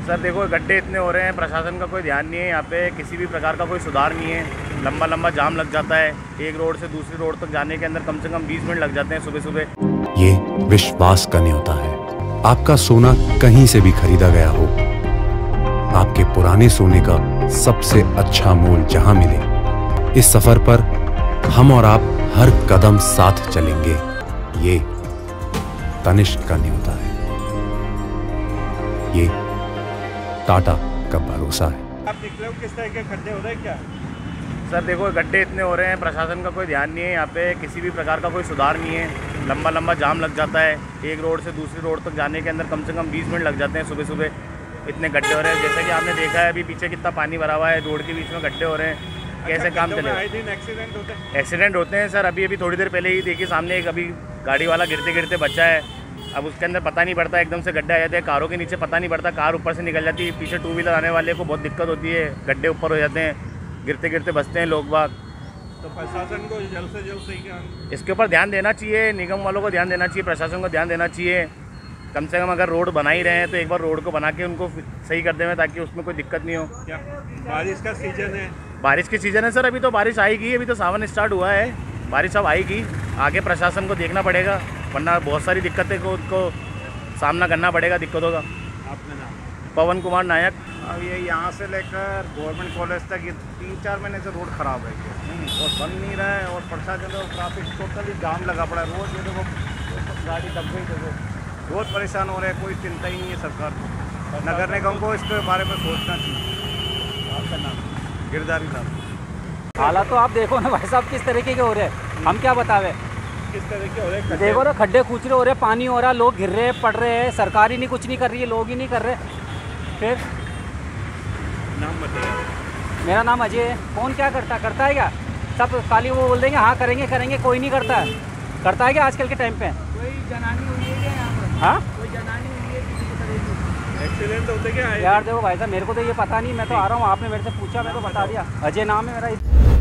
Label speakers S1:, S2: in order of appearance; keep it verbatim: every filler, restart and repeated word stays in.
S1: Sir देखो गड्ढे इतने हो रहे हैं, प्रशासन का कोई ध्यान नहीं है। यहाँ पे किसी भी प्रकार का कोई सुधार नहीं है। लंबा लंबा जाम लग जाता है। एक रोड से दूसरी रोड तक जाने के अंदर कम से कम बीस मिनट लग जाते हैं सुबह सुबह।
S2: ये विश्वास का न्योता है। आपका सोना कहीं से भी खरीदा गया हो, आपके पुराने सोने का सबसे अच्छा मोल जहां मिले, इस सफर पर हम और आप हर कदम साथ चलेंगे। ये तनिष्क का न्योता है। ये टाटा का भरोसा है।
S3: आप देख रहे हो किस तरह के खड्डे हो रहे हैं क्या?
S1: सर देखो गड्ढे इतने हो रहे हैं, प्रशासन का कोई ध्यान नहीं है। यहाँ पे किसी भी प्रकार का कोई सुधार नहीं है। लंबा लंबा जाम लग जाता है। एक रोड से दूसरी रोड तक जाने के अंदर कम से कम बीस मिनट लग जाते हैं सुबह सुबह। इतने गड्ढे हो रहे हैं, जैसे कि आपने देखा है अभी पीछे कितना पानी भरा हुआ है, रोड के बीच में गड्ढे हो रहे हैं। कैसे काम चलेगा?
S3: आए दिन एक्सीडेंट होते हैं।
S1: एक्सीडेंट होते हैं सर। अभी अभी थोड़ी देर पहले ही देखिए सामने एक अभी गाड़ी वाला गिरते गिरते बचा है। अब उसके अंदर पता नहीं पड़ता, एकदम से गड्ढे आ जाते हैं। कारों के नीचे पता नहीं पड़ता, कार ऊपर से निकल जाती है। पीछे टू व्हीलर आने वाले को बहुत दिक्कत होती है। गड्ढे ऊपर हो जाते हैं, गिरते गिरते बचते हैं लोग बाग।
S3: तो प्रशासन को जल्द से जल्द सही क्या
S1: इसके ऊपर ध्यान देना चाहिए। निगम वालों को ध्यान देना चाहिए, प्रशासन को ध्यान देना चाहिए। कम से कम अगर रोड बना ही रहे हैं तो एक बार रोड को बना के उनको सही कर दें, ताकि उसमें कोई दिक्कत नहीं हो।
S3: क्या बारिश का सीजन है?
S1: बारिश की सीज़न है सर। अभी तो बारिश आएगी, अभी तो सावन स्टार्ट हुआ है। बारिश अब आएगी, आगे प्रशासन को देखना पड़ेगा, वरना बहुत सारी दिक्कतें को उनको सामना करना पड़ेगा, दिक्कतों का।
S3: आपका नाम?
S1: पवन कुमार नायक।
S4: अब ये यहाँ से लेकर गवर्नमेंट कॉलेज तक ये तीन चार महीने से रोड ख़राब है और बन नहीं रहा है। और प्रशासन और ट्रैफिक टोटली जाम लगा पड़ा है। रोज ये देखो गाड़ी दब गई, देखो बहुत परेशान हो रहे हैं। कोई चिंता ही नहीं है सरकार को। नगर निगम को इसके बारे में सोचना चाहिए। आपका नाम? गिरधारी साहब।
S5: हालात तो आप देखो ना भाई साहब किस तरीके के हो रहे हैं, हम क्या बतावे।
S3: किस तरह के हो रहे हैं?
S5: देखो ना खड्डे कूचरे हो रहे हैं, पानी हो रहा है, लोग गिर रहे हैं, पड़ रहे हैं। सरकार ही नहीं कुछ नहीं कर रही है, लोग ही नहीं कर रहे। फिर
S3: नाम बताइए।
S5: मेरा नाम अजय है। कौन क्या करता करता है क्या? सब खाली वो बोल देंगे हाँ करेंगे करेंगे, कोई नहीं करता है। करता है क्या आजकल के टाइम पे?
S6: कोई जनानी हुई है क्या यहाँ पर?
S5: हाँ
S6: कोई जनानी हुई है किसी की तरह की?
S3: एक्सीडेंट होते क्या है?
S5: यार देखो भाई साहब मेरे को तो ये पता नहीं, मैं तो आ रहा हूँ, आपने मेरे से पूछा मैं तो बता दिया। अजय नाम है मेरा।